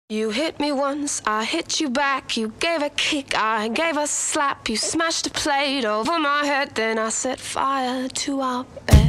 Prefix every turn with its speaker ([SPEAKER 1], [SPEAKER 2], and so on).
[SPEAKER 1] You hit me once, I hit you back. You gave a kick, I gave a slap. You smashed a plate over my head, then I set fire to our bed.